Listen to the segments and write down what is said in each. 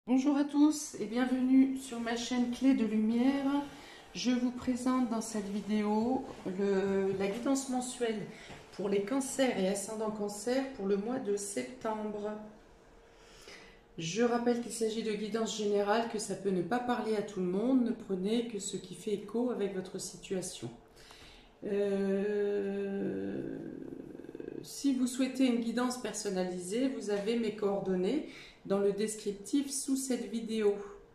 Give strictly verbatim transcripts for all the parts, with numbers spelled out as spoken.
Bonjour à tous et bienvenue sur ma chaîne Clé de Lumière. Je vous présente dans cette vidéo le- la guidance mensuelle pour les cancers et ascendants cancer pour le mois de septembre. Je rappelle qu'il s'agit de guidance générale, que ça peut ne pas parler à tout le monde. Ne prenez que ce qui fait écho avec votre situation. Euh, Si vous souhaitez une guidance personnalisée, vous avez mes coordonnées dans le descriptif sous cette vidéo.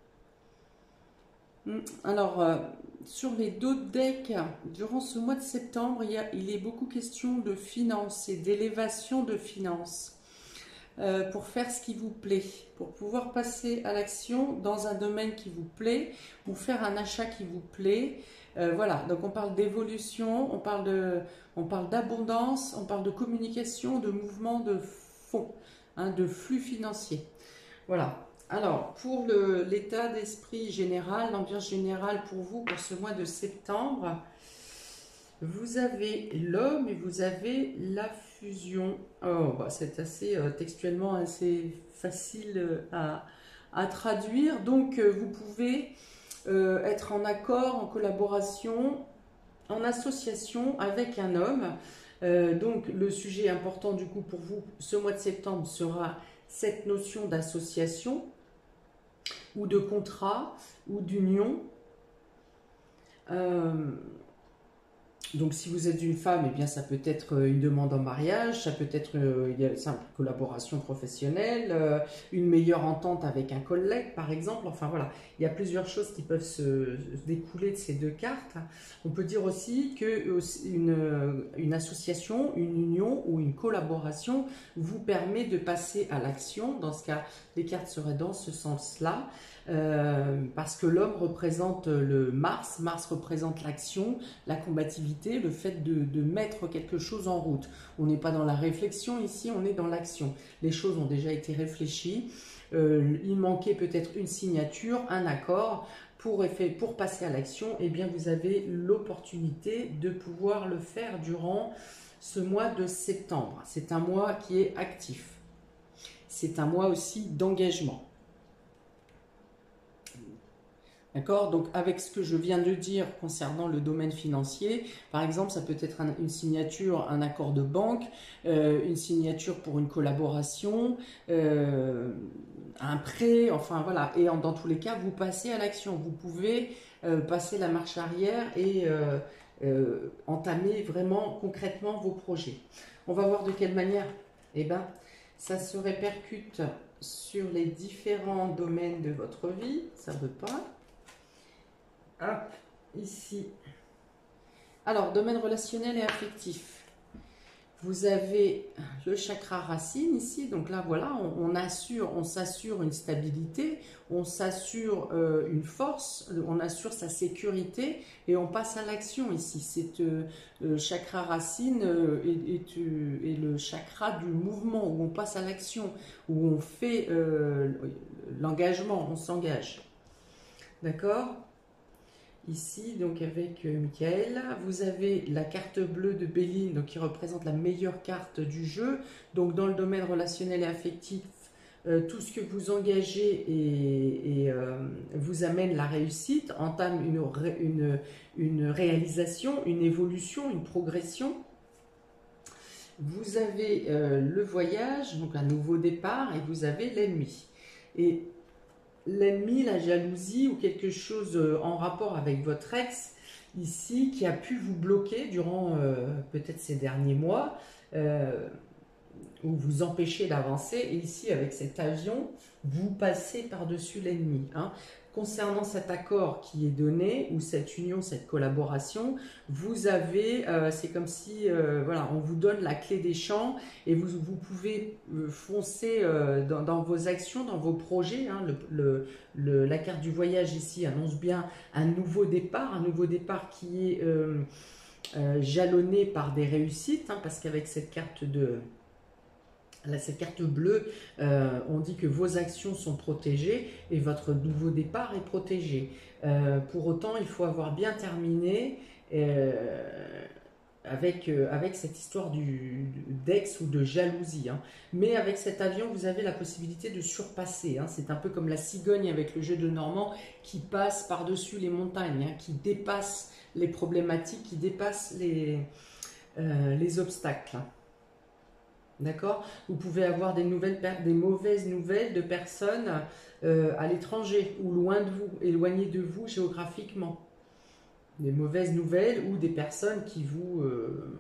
Alors, euh, sur les deux decks, durant ce mois de septembre, il, y a, il est beaucoup question de finances et d'élévation de finances euh, pour faire ce qui vous plaît, pour pouvoir passer à l'action dans un domaine qui vous plaît ou faire un achat qui vous plaît. Euh, voilà, donc on parle d'évolution, on parle de, on parle d'abondance, on parle de communication, de mouvement de fonds, hein, de flux financiers. Voilà. Alors, pour l'état d'esprit général, l'ambiance générale pour vous, pour ce mois de septembre, vous avez l'homme et vous avez la fusion. Oh, bah, c'est assez euh, textuellement assez facile euh, à, à traduire. Donc, euh, vous pouvez euh, être en accord, en collaboration, en association avec un homme. Euh, donc, le sujet important du coup pour vous, ce mois de septembre, sera cette notion d'association ou de contrat ou d'union. Euh, donc si vous êtes une femme, eh bien ça peut être une demande en mariage, ça peut être euh, une simple collaboration professionnelle, euh, une meilleure entente avec un collègue par exemple. Enfin voilà, il y a plusieurs choses qui peuvent se, se découler de ces deux cartes. On peut dire aussi qu'une une association, une union ou une collaboration vous permet de passer à l'action. Dans ce cas, les cartes seraient dans ce sens-là. Euh, parce que l'homme représente le Mars, Mars représente l'action, la combativité, le fait de, de mettre quelque chose en route. On n'est pas dans la réflexion ici, on est dans l'action. Les choses ont déjà été réfléchies, euh, il manquait peut-être une signature, un accord. Pour, effet, pour passer à l'action, eh bien vous avez l'opportunité de pouvoir le faire durant ce mois de septembre. C'est un mois qui est actif. C'est un mois aussi d'engagement. D'accord? Donc, avec ce que je viens de dire concernant le domaine financier, par exemple, ça peut être un, une signature, un accord de banque, euh, une signature pour une collaboration, euh, un prêt, enfin voilà. Et en, dans tous les cas, vous passez à l'action. Vous pouvez euh, passer la marche arrière et euh, euh, entamer vraiment concrètement vos projets. On va voir de quelle manière. Eh bien, ça se répercute sur les différents domaines de votre vie. Ça ne veut pas. Hop, ici. Alors, domaine relationnel et affectif. Vous avez le chakra racine ici. Donc là, voilà, on, on assure, on s'assure une stabilité, on s'assure euh, une force, on assure sa sécurité et on passe à l'action ici. C'est euh, le chakra racine euh, est, est, euh, est le chakra du mouvement où on passe à l'action, où on fait euh, l'engagement, on s'engage. D'accord ? Ici, donc avec euh, Michael, vous avez la carte bleue de Béline, donc qui représente la meilleure carte du jeu. Donc dans le domaine relationnel et affectif, euh, tout ce que vous engagez et, et euh, vous amène la réussite, entame une, une, une réalisation, une évolution, une progression. Vous avez euh, le voyage, donc un nouveau départ, et vous avez l'ennemi. Et l'ennemi, la jalousie ou quelque chose en rapport avec votre ex ici qui a pu vous bloquer durant euh, peut-être ces derniers mois euh, ou vous empêcher d'avancer. Et ici, avec cet avion, vous passez par-dessus l'ennemi. Hein. Concernant cet accord qui est donné, ou cette union, cette collaboration, vous avez, euh, c'est comme si, euh, voilà, on vous donne la clé des champs et vous, vous pouvez euh, foncer euh, dans, dans vos actions, dans vos projets. Hein. Le, le, le, la carte du voyage ici annonce bien un nouveau départ, un nouveau départ qui est euh, euh, jalonné par des réussites, hein, parce qu'avec cette carte de... Là, cette carte bleue, euh, on dit que vos actions sont protégées et votre nouveau départ est protégé. Euh, pour autant, il faut avoir bien terminé euh, avec, euh, avec cette histoire du, d'ex ou de jalousie. Hein. Mais avec cet avion, vous avez la possibilité de surpasser. Hein. C'est un peu comme la cigogne avec le jeu de Normand qui passe par-dessus les montagnes, hein, qui dépasse les problématiques, qui dépasse les, euh, les obstacles. Hein. D'accord? Vous pouvez avoir des, nouvelles, des mauvaises nouvelles de personnes euh, à l'étranger ou loin de vous, éloignées de vous géographiquement. Des mauvaises nouvelles ou des personnes qui vous euh,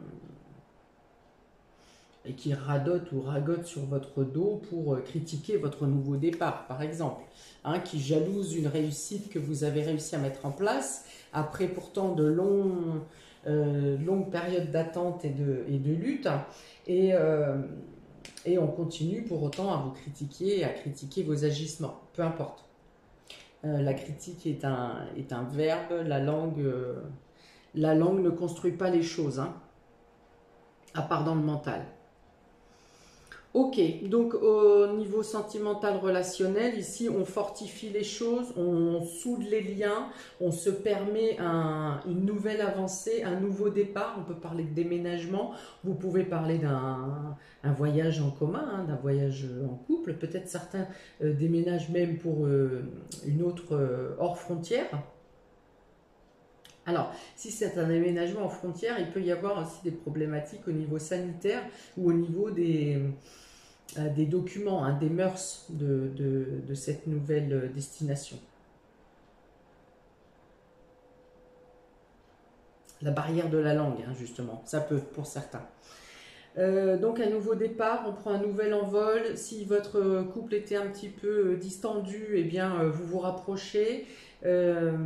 et qui radotent ou ragotent sur votre dos pour euh, critiquer votre nouveau départ, par exemple, hein, qui jalousent une réussite que vous avez réussi à mettre en place après pourtant de longs, euh, longues périodes d'attente et de, et de lutte, et, euh, et on continue pour autant à vous critiquer, à critiquer vos agissements, peu importe. Euh, la critique est un, est un verbe, la langue, euh, la langue ne construit pas les choses, hein, à part dans le mental. Ok, donc au niveau sentimental relationnel, ici on fortifie les choses, on soude les liens, on se permet un, une nouvelle avancée, un nouveau départ, on peut parler de déménagement, vous pouvez parler d'un un voyage en commun, hein, d'un voyage en couple, peut-être certains euh, déménagent même pour euh, une autre euh, hors frontière. Alors, si c'est un déménagement en frontière, il peut y avoir aussi des problématiques au niveau sanitaire ou au niveau des... des documents, hein, des mœurs de, de, de cette nouvelle destination. La barrière de la langue, hein, justement, ça peut pour certains. Euh, donc un nouveau départ, on prend un nouvel envol. Si votre couple était un petit peu distendu, eh bien vous vous rapprochez. Euh,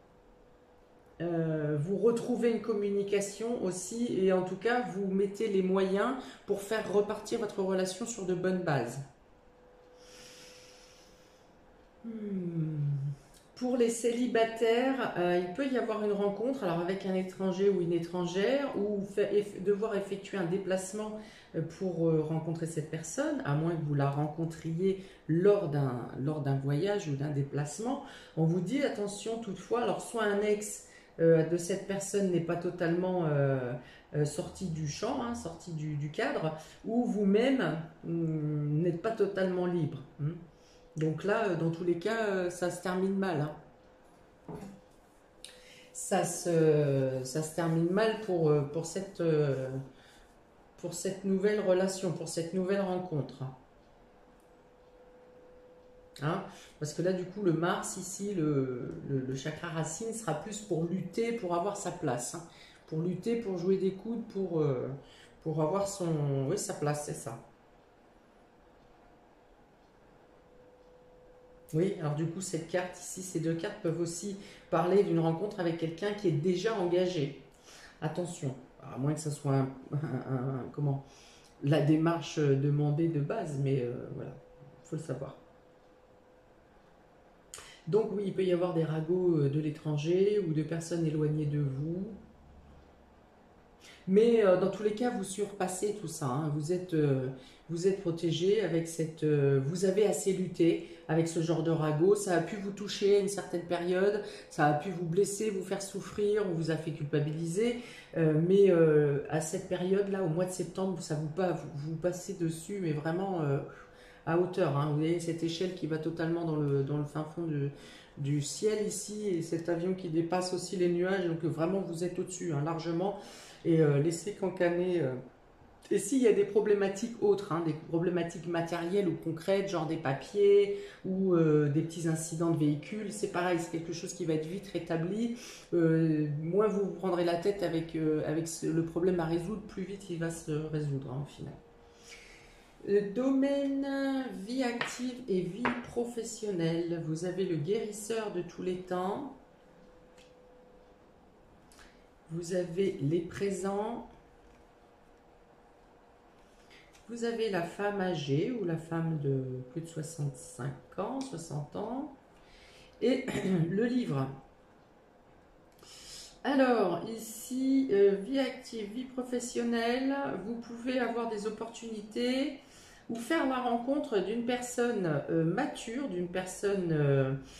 Euh, vous retrouvez une communication aussi et en tout cas vous mettez les moyens pour faire repartir votre relation sur de bonnes bases. Hmm. Pour les célibataires, euh, il peut y avoir une rencontre alors avec un étranger ou une étrangère ou faire, eff, devoir effectuer un déplacement pour euh, rencontrer cette personne, à moins que vous la rencontriez lors d'un lors d'un voyage ou d'un déplacement. On vous dit attention toutefois, alors soit un ex Euh, de cette personne n'est pas totalement euh, euh, sorti du champ, hein, sorti du, du cadre, ou vous-même hum, n'êtes pas totalement libre. Hum. Donc là, euh, dans tous les cas, euh, ça se termine mal. Hein. Ça, se, ça se termine mal pour, euh, pour, cette, euh, pour cette nouvelle relation, pour cette nouvelle rencontre. Hein, parce que là, du coup, le Mars, ici, le, le, le chakra racine, sera plus pour lutter, pour avoir sa place. Hein, pour lutter, pour jouer des coudes, pour, euh, pour avoir son, oui, sa place, c'est ça. Oui, alors du coup, cette carte ici, ces deux cartes peuvent aussi parler d'une rencontre avec quelqu'un qui est déjà engagé. Attention, à moins que ce soit un, un, un, comment, la démarche demandée de base, mais euh, voilà, il faut le savoir. Donc oui, il peut y avoir des ragots de l'étranger ou de personnes éloignées de vous. Mais euh, dans tous les cas, vous surpassez tout ça. Hein. Vous êtes, euh, vous êtes protégé avec cette... Euh, vous avez assez lutté avec ce genre de ragot. Ça a pu vous toucher à une certaine période. Ça a pu vous blesser, vous faire souffrir. On vous a fait culpabiliser. Euh, mais euh, à cette période-là, au mois de septembre, ça vous, pas, vous, vous passez dessus, mais vraiment... Euh, à hauteur. Hein. Vous voyez cette échelle qui va totalement dans le, dans le fin fond de, du ciel ici et cet avion qui dépasse aussi les nuages. Donc vraiment vous êtes au-dessus, hein, largement. Et euh, laissez cancaner. Euh. Et s'il y a des problématiques autres, hein, des problématiques matérielles ou concrètes, genre des papiers ou euh, des petits incidents de véhicule, c'est pareil, c'est quelque chose qui va être vite rétabli. Euh, moins vous vous prendrez la tête avec, euh, avec ce, le problème à résoudre, plus vite il va se résoudre hein, au final. Le domaine vie active et vie professionnelle. Vous avez le guérisseur de tous les temps. Vous avez les présents. Vous avez la femme âgée ou la femme de plus de soixante-cinq ans, soixante ans. Et le livre. Alors, ici, euh, vie active, vie professionnelle. Vous pouvez avoir des opportunités ou faire la rencontre d'une personne euh, mature, d'une personne euh,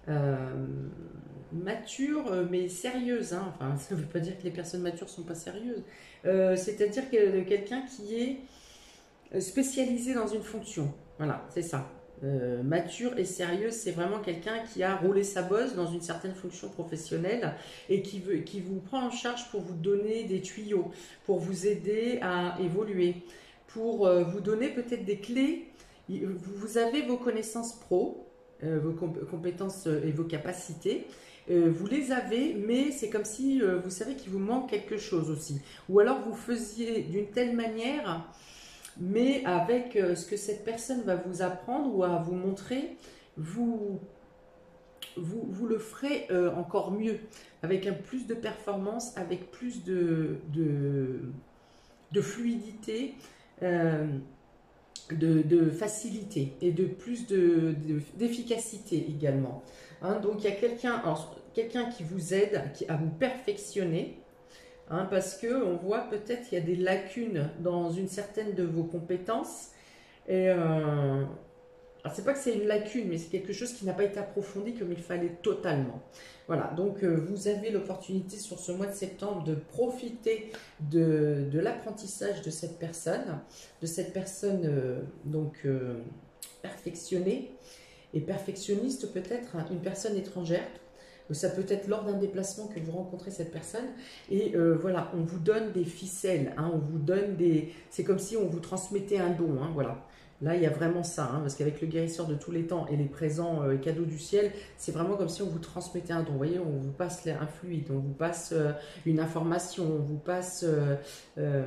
Euh, mature, mais sérieuse. Hein. Enfin, ça ne veut pas dire que les personnes matures ne sont pas sérieuses. Euh, C'est-à-dire que quelqu'un qui est spécialisé dans une fonction. Voilà, c'est ça. Euh, mature et sérieuse, c'est vraiment quelqu'un qui a roulé sa bosse dans une certaine fonction professionnelle et qui, veut, qui vous prend en charge pour vous donner des tuyaux, pour vous aider à évoluer, pour euh, vous donner peut-être des clés. Vous avez vos connaissances pro, euh, vos comp compétences et vos capacités. Euh, vous les avez, mais c'est comme si euh, vous savez qu'il vous manque quelque chose aussi. Ou alors vous faisiez d'une telle manière, mais avec euh, ce que cette personne va vous apprendre ou à vous montrer, vous, vous, vous le ferez euh, encore mieux, avec un plus de performance, avec plus de, de, de fluidité, euh, de, de facilité et de plus de, de, d'efficacité également. Hein, donc il y a quelqu'un quelqu'un qui vous aide qui, à vous perfectionner. Hein, parce que on voit peut-être qu'il y a des lacunes dans une certaine de vos compétences. Et euh, alors c'est pas que c'est une lacune, mais c'est quelque chose qui n'a pas été approfondi comme il fallait totalement. Voilà, donc euh, vous avez l'opportunité sur ce mois de septembre de profiter de, de l'apprentissage de cette personne, de cette personne euh, donc euh, perfectionnée et perfectionniste peut-être, hein, une personne étrangère. Ça peut être lors d'un déplacement que vous rencontrez cette personne et euh, voilà, on vous donne des ficelles, hein, on vous donne des... C'est comme si on vous transmettait un don, hein, voilà. Là, il y a vraiment ça, hein, parce qu'avec le guérisseur de tous les temps et les présents euh, cadeaux du ciel, c'est vraiment comme si on vous transmettait un don. Vous voyez, on vous passe un fluide, on vous passe euh, une information, on vous passe euh, euh,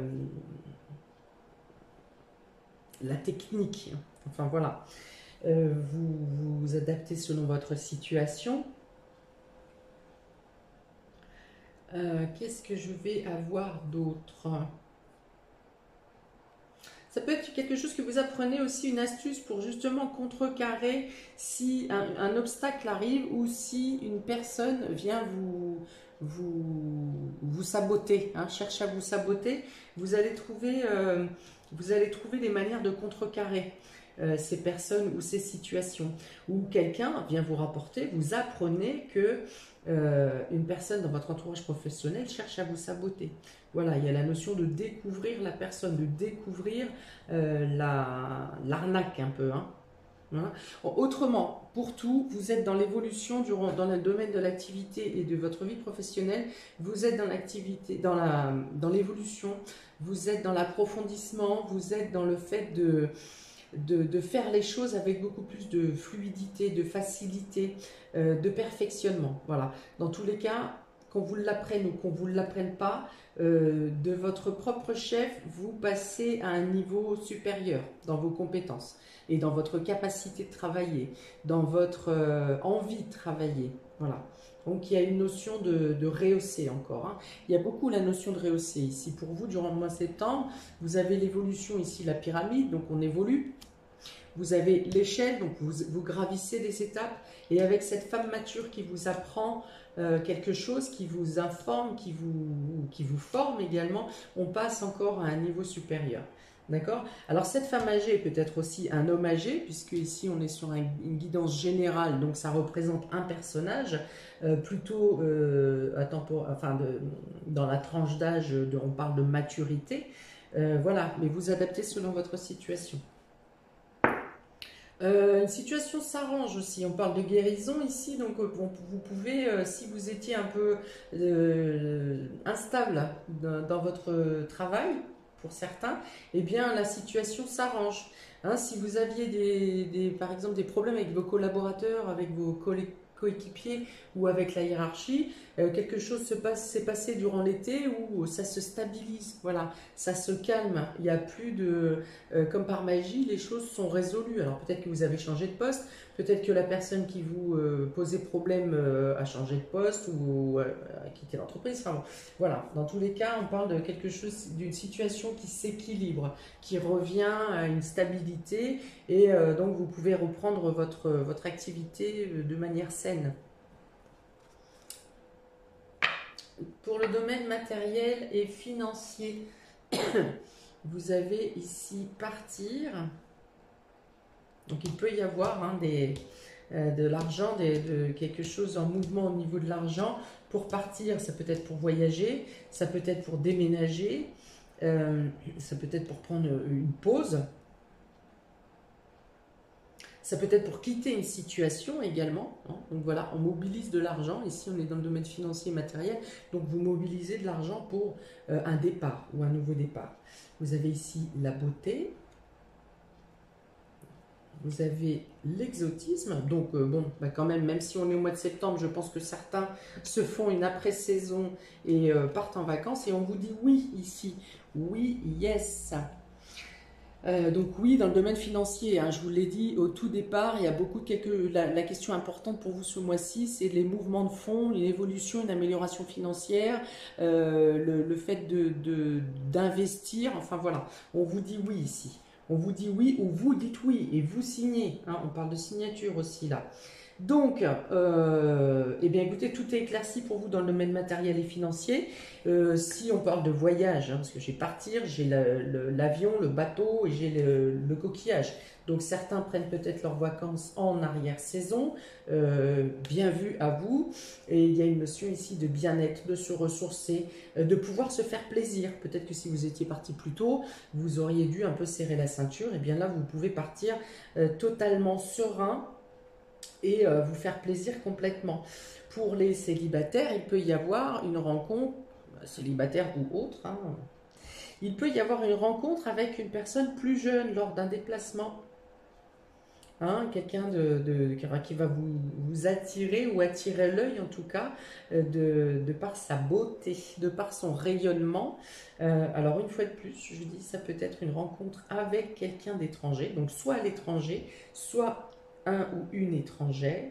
la technique. Enfin, voilà. Euh, vous vous adaptez selon votre situation. Euh, Qu'est-ce que je vais avoir d'autre? Ça peut être quelque chose que vous apprenez aussi, une astuce pour justement contrecarrer si un, un obstacle arrive ou si une personne vient vous, vous, vous saboter, hein, cherche à vous saboter. Vous allez trouver, euh, vous allez trouver des manières de contrecarrer euh, ces personnes ou ces situations. Ou quelqu'un vient vous rapporter, vous apprenez que euh, une personne dans votre entourage professionnel cherche à vous saboter. Voilà, il y a la notion de découvrir la personne, de découvrir euh, la, l'arnaque un peu. Hein. Hein. Autrement, pour tout, vous êtes dans l'évolution, dans le domaine de l'activité et de votre vie professionnelle, vous êtes dans l'activité, dans la, dans l'évolution, vous êtes dans l'approfondissement, vous êtes dans le fait de, de, de faire les choses avec beaucoup plus de fluidité, de facilité, euh, de perfectionnement. Voilà. Dans tous les cas, qu'on vous l'apprenne ou qu'on ne vous l'apprenne pas, euh, de votre propre chef, vous passez à un niveau supérieur dans vos compétences et dans votre capacité de travailler, dans votre euh, envie de travailler. Voilà. Donc il y a une notion de, de rehausser encore. Hein. Il y a beaucoup la notion de rehausser ici. Pour vous, durant le mois de septembre, vous avez l'évolution ici, la pyramide, donc on évolue. Vous avez l'échelle, donc vous, vous gravissez des étapes. Et avec cette femme mature qui vous apprend euh, quelque chose, qui vous informe, qui vous, qui vous forme également, on passe encore à un niveau supérieur. D'accord? Alors cette femme âgée peut être aussi un homme âgé, puisque ici on est sur un, une guidance générale, donc ça représente un personnage, euh, plutôt euh, à tempor, enfin de, dans la tranche d'âge, on parle de maturité. Euh, voilà, mais vous adaptez selon votre situation. Euh, une situation s'arrange aussi, on parle de guérison ici, donc euh, vous, vous pouvez, euh, si vous étiez un peu euh, instable dans, dans votre travail, pour certains, eh bien la situation s'arrange. Hein, si vous aviez des, des, par exemple des problèmes avec vos collaborateurs, avec vos collègues, coéquipiers ou avec la hiérarchie, euh, quelque chose se passe, s'est passé durant l'été où ça se stabilise, voilà, ça se calme, il n'y a plus de, euh, comme par magie, les choses sont résolues. Alors peut-être que vous avez changé de poste, peut-être que la personne qui vous euh, posait problème euh, a changé de poste ou euh, a quitté l'entreprise, enfin bon, voilà, dans tous les cas, on parle de quelque chose, d'une situation qui s'équilibre, qui revient à une stabilité et euh, donc vous pouvez reprendre votre, votre activité de manière saine. Pour le domaine matériel et financier, vous avez ici partir. Donc il peut y avoir hein, des, euh, de l'argent, de, de quelque chose en mouvement au niveau de l'argent pour partir. Ça peut être pour voyager, ça peut être pour déménager, euh, ça peut être pour prendre une pause. Ça peut être pour quitter une situation également. Hein. Donc voilà, on mobilise de l'argent. Ici, on est dans le domaine financier et matériel. Donc vous mobilisez de l'argent pour euh, un départ ou un nouveau départ. Vous avez ici la beauté. Vous avez l'exotisme. Donc euh, bon, bah quand même, même si on est au mois de septembre, je pense que certains se font une après-saison et euh, partent en vacances. Et on vous dit oui ici. Oui, yes. Euh, donc oui, dans le domaine financier, hein, je vous l'ai dit au tout départ, il y a beaucoup de quelques, la, la question importante pour vous ce mois-ci, c'est les mouvements de fonds, une évolution, une amélioration financière, euh, le, le fait de, de, d'investir, enfin voilà, on vous dit oui ici. On vous dit oui ou vous dites oui et vous signez, hein, on parle de signature aussi là. Donc, euh, eh bien écoutez, tout est éclairci pour vous dans le domaine matériel et financier. Euh, si on parle de voyage, hein, parce que j'ai partir, j'ai l'avion, le, le bateau et j'ai le, le coquillage. Donc certains prennent peut-être leurs vacances en arrière-saison, euh, bien vu à vous. Et il y a une notion ici de bien-être, de se ressourcer, euh, de pouvoir se faire plaisir. Peut-être que si vous étiez parti plus tôt, vous auriez dû un peu serrer la ceinture. Et bien là, vous pouvez partir euh, totalement serein et euh, vous faire plaisir complètement. Pour les célibataires, il peut y avoir une rencontre, célibataire ou autre, hein, il peut y avoir une rencontre avec une personne plus jeune lors d'un déplacement. Hein, quelqu'un de, de, qui va vous, vous attirer ou attirer l'œil en tout cas de, de par sa beauté, de par son rayonnement. Euh, alors une fois de plus, je dis ça peut être une rencontre avec quelqu'un d'étranger, donc soit à l'étranger, soit un ou une étrangère.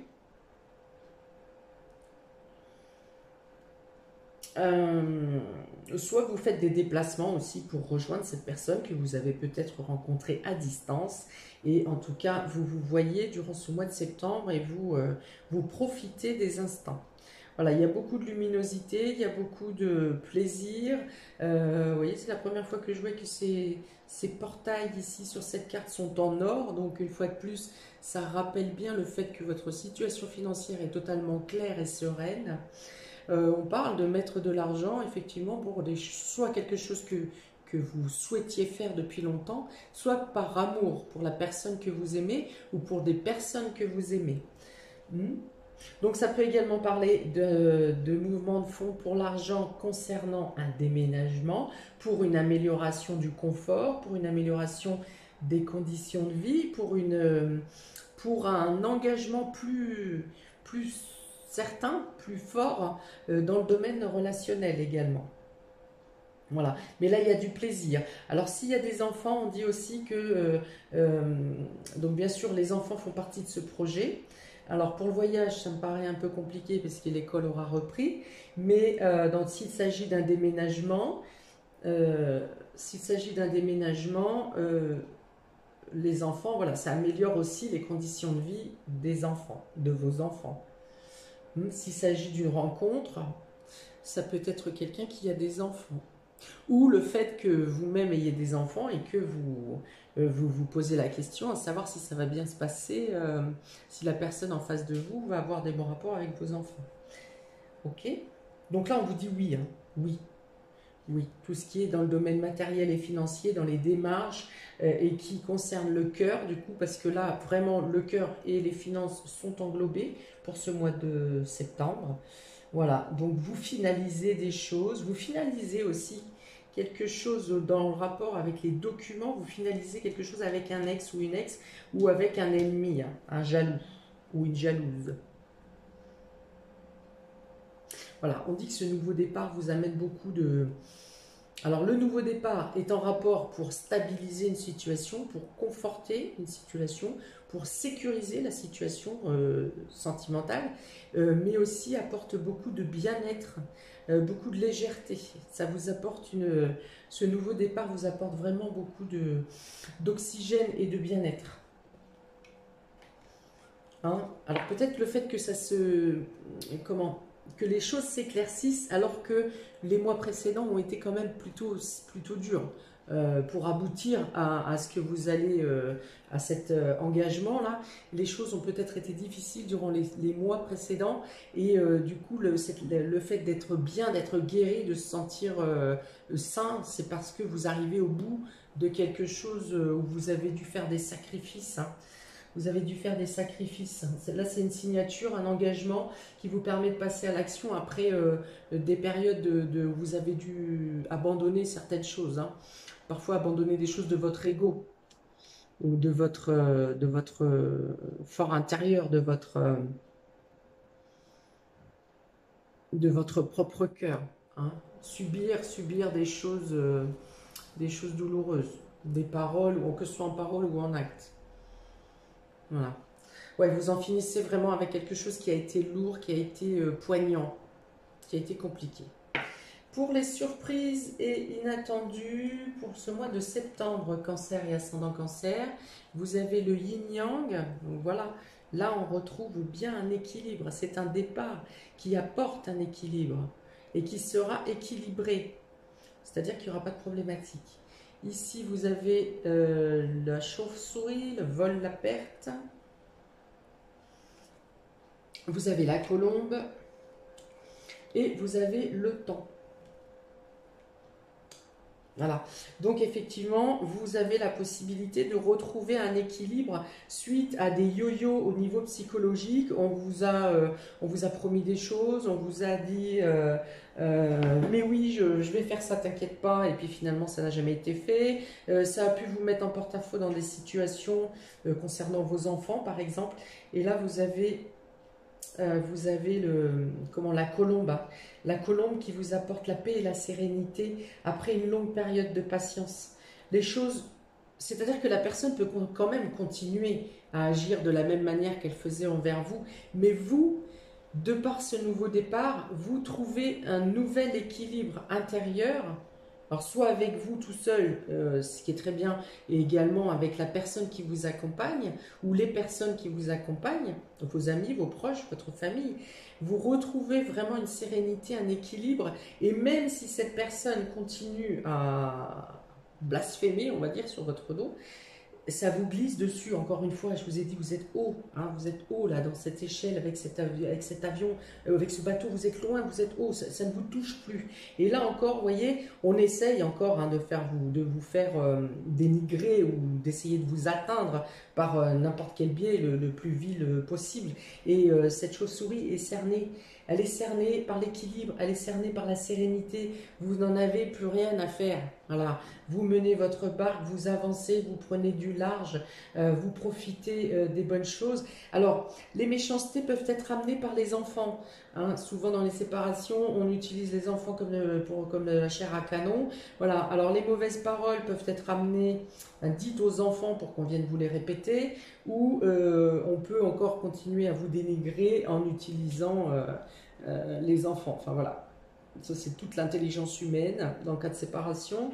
Euh, soit vous faites des déplacements aussi pour rejoindre cette personne que vous avez peut-être rencontrée à distance. Et en tout cas, vous vous voyez durant ce mois de septembre et vous, euh, vous profitez des instants. Voilà, il y a beaucoup de luminosité, il y a beaucoup de plaisir. Euh, vous voyez, c'est la première fois que je vois que ces, ces portails ici sur cette carte sont en or. Donc une fois de plus, ça rappelle bien le fait que votre situation financière est totalement claire et sereine. Euh, on parle de mettre de l'argent, effectivement, pour des, soit quelque chose que, que vous souhaitiez faire depuis longtemps, soit par amour pour la personne que vous aimez ou pour des personnes que vous aimez. Hmm. Donc ça peut également parler de, de mouvements de fonds pour l'argent concernant un déménagement, pour une amélioration du confort, pour une amélioration des conditions de vie, pour, une, pour un engagement plus... plus certains plus forts euh, dans le domaine relationnel également. Voilà, mais là il y a du plaisir. Alors s'il y a des enfants, on dit aussi que, euh, euh, donc bien sûr les enfants font partie de ce projet. Alors pour le voyage, ça me paraît un peu compliqué parce que l'école aura repris, mais euh, s'il s'agit d'un déménagement, euh, s'il s'agit d'un déménagement, euh, les enfants, voilà, ça améliore aussi les conditions de vie des enfants, de vos enfants. S'il s'agit d'une rencontre, ça peut être quelqu'un qui a des enfants. Ou le fait que vous-même ayez des enfants et que vous, euh, vous vous posez la question à savoir si ça va bien se passer, euh, si la personne en face de vous va avoir des bons rapports avec vos enfants. Ok? Donc là, on vous dit oui. Hein, oui. Oui, tout ce qui est dans le domaine matériel et financier, dans les démarches euh, et qui concerne le cœur, du coup, parce que là, vraiment, le cœur et les finances sont englobés pour ce mois de septembre. Voilà, donc vous finalisez des choses, vous finalisez aussi quelque chose dans le rapport avec les documents, vous finalisez quelque chose avec un ex ou une ex ou avec un ennemi, hein, un jaloux ou une jalouse. Voilà, on dit que ce nouveau départ vous amène beaucoup de... Alors le nouveau départ est en rapport pour stabiliser une situation, pour conforter une situation, pour sécuriser la situation euh, sentimentale, euh, mais aussi apporte beaucoup de bien-être, euh, beaucoup de légèreté. Ça vous apporte une... Ce nouveau départ vous apporte vraiment beaucoup de, d'oxygène et de bien-être. Hein? Alors peut-être le fait que ça se... Comment que les choses s'éclaircissent alors que les mois précédents ont été quand même plutôt, plutôt durs. euh, pour aboutir à, à ce que vous allez, euh, à cet euh, engagement-là. Les choses ont peut-être été difficiles durant les, les mois précédents et euh, du coup, le, cette, le fait d'être bien, d'être guéri, de se sentir euh, sain, c'est parce que vous arrivez au bout de quelque chose où vous avez dû faire des sacrifices, hein. Vous avez dû faire des sacrifices. Là, c'est une signature, un engagement qui vous permet de passer à l'action après euh, des périodes de, de, où vous avez dû abandonner certaines choses, hein. Parfois abandonner des choses de votre ego ou de votre, euh, de votre euh, fort intérieur, de votre, euh, de votre propre cœur, hein. Subir, subir des choses, euh, des choses douloureuses, des paroles, ou que ce soit en parole ou en acte. Voilà. Ouais, vous en finissez vraiment avec quelque chose qui a été lourd, qui a été euh, poignant, qui a été compliqué. Pour les surprises et inattendues, pour ce mois de septembre, cancer et ascendant cancer, vous avez le yin-yang. Donc voilà, là on retrouve bien un équilibre. C'est un départ qui apporte un équilibre et qui sera équilibré. C'est-à-dire qu'il n'y aura pas de problématique. Ici, vous avez euh, la chauve-souris, le vol, la perte. Vous avez la colombe. Et vous avez le temps. Voilà. Donc, effectivement, vous avez la possibilité de retrouver un équilibre suite à des yo-yo au niveau psychologique. On vous a, euh, on vous a promis des choses, on vous a dit euh, euh, mais oui, je, je vais faire ça, t'inquiète pas, et puis finalement, ça n'a jamais été fait. Euh, ça a pu vous mettre en porte-à-faux dans des situations euh, concernant vos enfants, par exemple. Et là, vous avez... Euh, vous avez le, comment, la colombe, hein. La colombe qui vous apporte la paix et la sérénité après une longue période de patience. Les choses, c'est-à-dire que la personne peut quand même continuer à agir de la même manière qu'elle faisait envers vous, mais vous, de par ce nouveau départ, vous trouvez un nouvel équilibre intérieur. Alors, soit avec vous tout seul, euh, ce qui est très bien, et également avec la personne qui vous accompagne, ou les personnes qui vous accompagnent, donc vos amis, vos proches, votre famille, vous retrouvez vraiment une sérénité, un équilibre, et même si cette personne continue à blasphémer, on va dire, sur votre dos, ça vous glisse dessus. Encore une fois, je vous ai dit, vous êtes haut, hein, vous êtes haut là dans cette échelle avec cet, avi avec cet avion, euh, avec ce bateau, vous êtes loin, vous êtes haut, ça, ça ne vous touche plus. Et là encore, vous voyez, on essaye encore hein, de, faire vous, de vous faire euh, dénigrer ou d'essayer de vous atteindre par euh, n'importe quel biais le, le plus vil possible. Et euh, cette chauve-souris est cernée. Elle est cernée par l'équilibre, elle est cernée par la sérénité. Vous n'en avez plus rien à faire. Voilà. Vous menez votre barque, vous avancez, vous prenez du large, euh, vous profitez euh, des bonnes choses. Alors, les méchancetés peuvent être amenées par les enfants. Hein. Souvent, dans les séparations, on utilise les enfants comme, le, pour, comme la chair à canon. Voilà. Alors, les mauvaises paroles peuvent être amenées, hein, dites aux enfants pour qu'on vienne vous les répéter, ou euh, on peut encore continuer à vous dénigrer en utilisant euh, euh, les enfants. Enfin, voilà. Ça, c'est toute l'intelligence humaine dans le cas de séparation.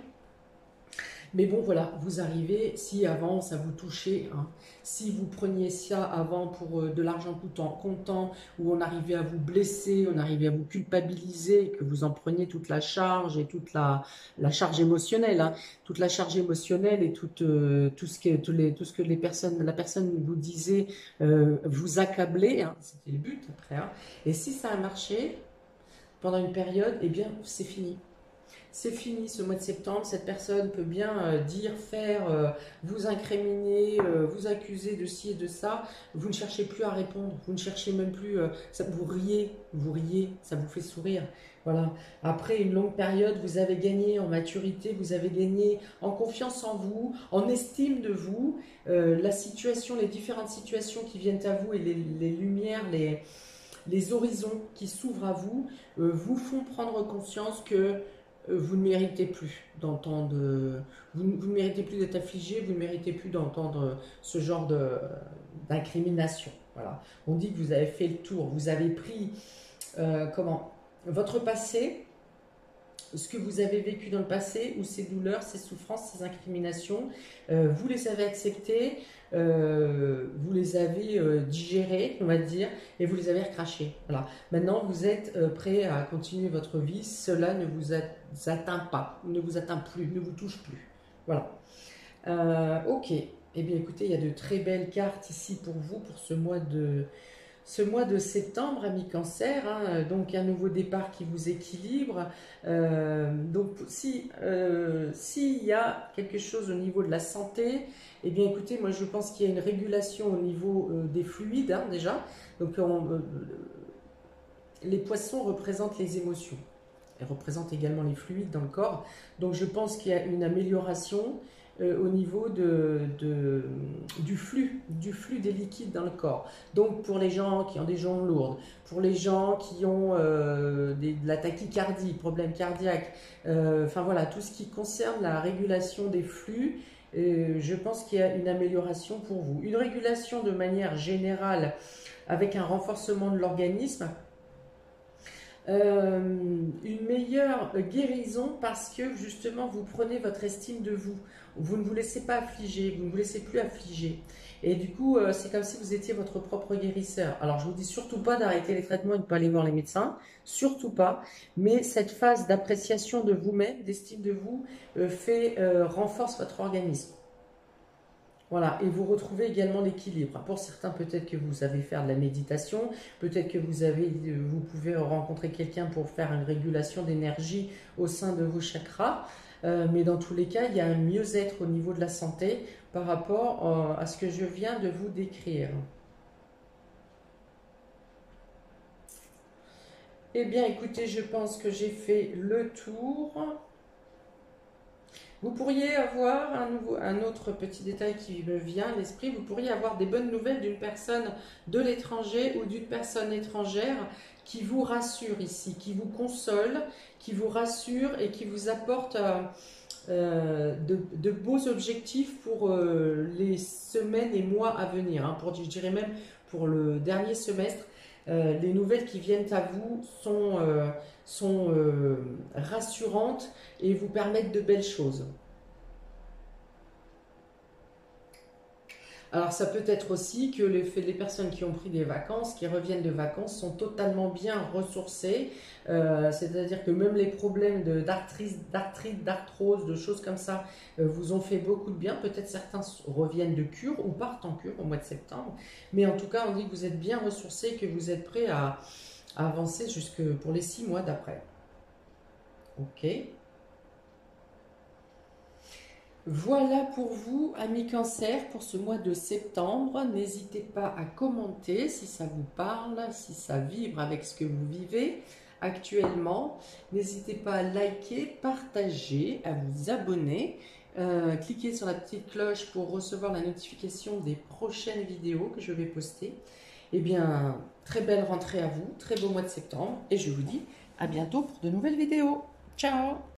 Mais bon, voilà, vous arrivez, si avant ça vous touchait, hein, si vous preniez ça avant pour euh, de l'argent coûtant, comptant, où on arrivait à vous blesser, on arrivait à vous culpabiliser, que vous en preniez toute la charge et toute la, la charge émotionnelle, hein, toute la charge émotionnelle et tout, euh, tout, ce que, tout, les, tout ce que les personnes, la personne vous disait, euh, vous accabler, hein, c'était le but après. Hein, et si ça a marché pendant une période, eh bien, c'est fini. C'est fini ce mois de septembre, cette personne peut bien euh, dire, faire, euh, vous incriminer, euh, vous accuser de ci et de ça, vous ne cherchez plus à répondre, vous ne cherchez même plus, euh, ça, vous riez, vous riez, ça vous fait sourire. Voilà. Après une longue période, vous avez gagné en maturité, vous avez gagné en confiance en vous, en estime de vous, euh, la situation, les différentes situations qui viennent à vous et les, les lumières, les, les horizons qui s'ouvrent à vous, euh, vous font prendre conscience que vous ne méritez plus d'entendre, vous, vous ne méritez plus d'être affligé, vous ne méritez plus d'entendre ce genre d'incrimination. Voilà. On dit que vous avez fait le tour, vous avez pris euh, comment, votre passé, ce que vous avez vécu dans le passé, ou ces douleurs, ces souffrances, ces incriminations, euh, vous les avez acceptées, euh, vous les avez euh, digérées, on va dire, et vous les avez recrachées. Voilà. Maintenant, vous êtes euh, prêt à continuer votre vie, cela ne vous atteint pas, ne vous atteint plus, ne vous touche plus. Voilà. Euh, ok. Eh bien, écoutez, il y a de très belles cartes ici pour vous, pour ce mois de, ce mois de septembre, ami Cancer. Hein. Donc, un nouveau départ qui vous équilibre. Euh, donc, si euh, s'il y a quelque chose au niveau de la santé, eh bien, écoutez, moi, je pense qu'il y a une régulation au niveau euh, des fluides, hein, déjà. Donc, on, euh, les poissons représentent les émotions. Elles représentent également les fluides dans le corps. Donc, je pense qu'il y a une amélioration euh, au niveau de, de, du flux, du flux des liquides dans le corps. Donc, pour les gens qui ont des jambes lourdes, pour les gens qui ont euh, des, de la tachycardie, problèmes cardiaques, euh, enfin voilà, tout ce qui concerne la régulation des flux, euh, je pense qu'il y a une amélioration pour vous. Une régulation de manière générale avec un renforcement de l'organisme. Euh, une meilleure guérison parce que justement vous prenez votre estime de vous. Vous ne vous laissez pas affliger, vous ne vous laissez plus affliger. Et du coup, euh, c'est comme si vous étiez votre propre guérisseur. Alors, je vous dis surtout pas d'arrêter les traitements et de ne pas aller voir les médecins, surtout pas. Mais cette phase d'appréciation de vous-même, d'estime de vous, euh, fait euh, renforce votre organisme. Voilà, et vous retrouvez également l'équilibre. Pour certains, peut-être que vous savez faire de la méditation, peut-être que vous avez, vous pouvez rencontrer quelqu'un pour faire une régulation d'énergie au sein de vos chakras. Euh, mais dans tous les cas, il y a un mieux-être au niveau de la santé par rapport euh, à ce que je viens de vous décrire. Eh bien, écoutez, je pense que j'ai fait le tour. Vous pourriez avoir un, nouveau, un autre petit détail qui me vient à l'esprit, vous pourriez avoir des bonnes nouvelles d'une personne de l'étranger ou d'une personne étrangère qui vous rassure ici, qui vous console, qui vous rassure et qui vous apporte euh, euh, de, de beaux objectifs pour euh, les semaines et mois à venir, hein, pour, je dirais même pour le dernier semestre. Euh, les nouvelles qui viennent à vous sont, euh, sont euh, rassurantes et vous permettent de belles choses. Alors ça peut être aussi que les, les personnes qui ont pris des vacances, qui reviennent de vacances, sont totalement bien ressourcées. Euh, C'est-à-dire que même les problèmes d'arthrite, d'arthrite, d'arthrose, de choses comme ça, euh, vous ont fait beaucoup de bien. Peut-être certains reviennent de cure ou partent en cure au mois de septembre. Mais en tout cas, on dit que vous êtes bien ressourcés, que vous êtes prêts à, à avancer jusque pour les six mois d'après. Ok. Voilà pour vous, amis Cancer, pour ce mois de septembre. N'hésitez pas à commenter si ça vous parle, si ça vibre avec ce que vous vivez actuellement. N'hésitez pas à liker, partager, à vous abonner. Euh, cliquez sur la petite cloche pour recevoir la notification des prochaines vidéos que je vais poster. Eh bien, très belle rentrée à vous, très beau mois de septembre et je vous dis à bientôt pour de nouvelles vidéos. Ciao!